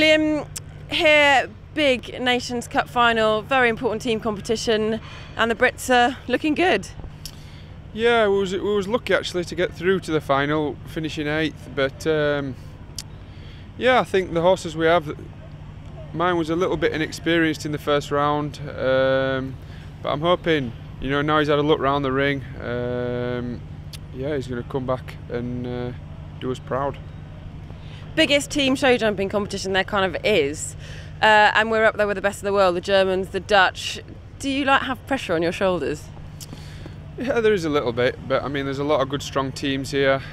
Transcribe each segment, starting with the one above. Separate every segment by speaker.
Speaker 1: William, here, big Nations Cup final, very important team competition, and the Brits are looking good.
Speaker 2: Yeah, we was lucky actually to get through to the final, finishing 8th. But yeah, I think the horses we have, mine was a little bit inexperienced in the first round, but I'm hoping, now he's had a look round the ring, yeah, he's going to come back and do us proud.
Speaker 1: Biggest team show jumping competition there kind of is, and we're up there with the best of the world, the Germans, the Dutch. Do you have pressure on your shoulders?
Speaker 2: Yeah, there is a little bit, but I mean, there's a lot of good, strong teams here.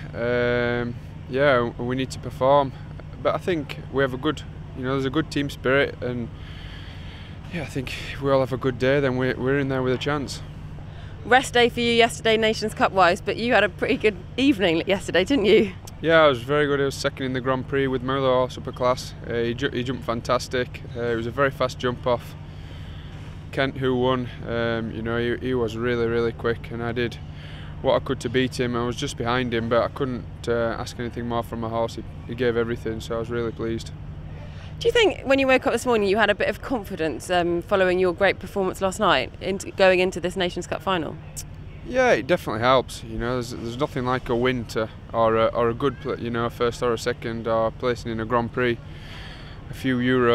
Speaker 2: Yeah, we need to perform, but I think we have a good, there's a good team spirit, and yeah, I think if we all have a good day, then we're in there with a chance.
Speaker 1: Rest day for you yesterday, Nations Cup wise, but you had a pretty good evening yesterday, didn't you?
Speaker 2: Yeah, I was very good. I was second in the Grand Prix with my other horse, Upper Class. He jumped fantastic. It was a very fast jump off Kent, who won. He was really, really quick, and I did what I could to beat him. I was just behind him, but I couldn't ask anything more from my horse. He gave everything, so I was really pleased.
Speaker 1: Do you think when you woke up this morning you had a bit of confidence following your great performance last night going into this Nations Cup final?
Speaker 2: Yeah, it definitely helps. There's nothing like a win or a good, first or a second, or placing in a Grand Prix. A few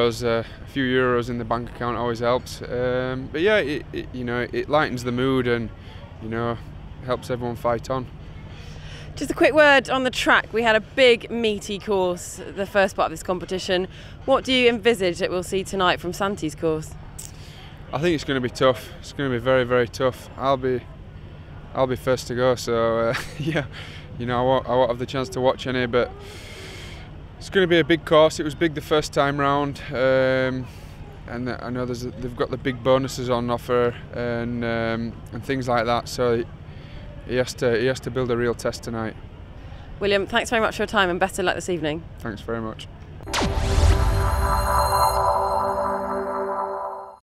Speaker 2: euros in the bank account always helps. But yeah, it lightens the mood and helps everyone fight on.
Speaker 1: Just a quick word on the track. We had a big meaty course, the first part of this competition. What do you envisage that we'll see tonight from Santi's course?
Speaker 2: I think it's going to be tough. It's going to be very, very tough. I'll be first to go, so yeah, I won't have the chance to watch any, but it's going to be a big course. It was big the first time round, and I know they've got the big bonuses on offer and things like that. So he has to build a real test tonight.
Speaker 1: William, thanks very much for your time and best of luck this evening.
Speaker 2: Thanks very much.